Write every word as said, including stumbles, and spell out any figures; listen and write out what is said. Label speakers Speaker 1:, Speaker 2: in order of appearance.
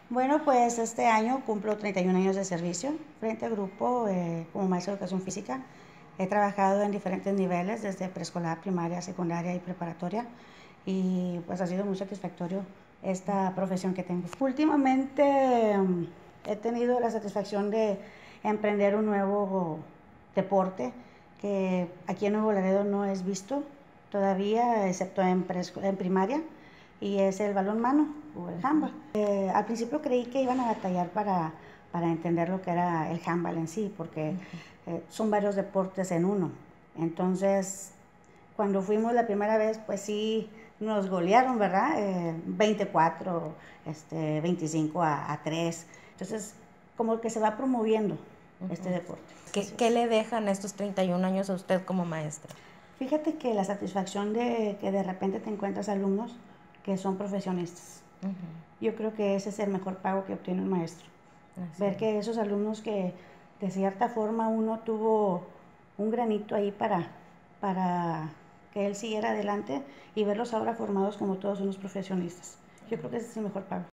Speaker 1: Bueno, pues este año cumplo treinta y un años de servicio frente al grupo eh, como maestra de educación física. He trabajado en diferentes niveles, desde preescolar, primaria, secundaria y preparatoria, y pues ha sido muy satisfactorio esta profesión que tengo. Últimamente um, he tenido la satisfacción de emprender un nuevo deporte que aquí en Nuevo Laredo no es visto todavía, excepto en, en primaria, y es el balón mano o el handball. Eh, al principio creí que iban a batallar para, para entender lo que era el handball en sí, porque eh, son varios deportes en uno. Entonces, cuando fuimos la primera vez, pues sí, nos golearon, ¿verdad? Eh, veinticuatro, este, veinticinco a, a tres. Entonces, como que se va promoviendo uh-huh. este deporte.
Speaker 2: ¿Qué, ¿Qué le dejan estos treinta y un años a usted como maestra?
Speaker 1: Fíjate que la satisfacción de que de repente te encuentras alumnos que son profesionistas. Uh-huh. Yo creo que ese es el mejor pago que obtiene un maestro. Así. Ver que esos alumnos que de cierta forma uno tuvo un granito ahí para, para que él siguiera adelante y verlos ahora formados como todos unos profesionistas. Yo creo que ese es el mejor pago.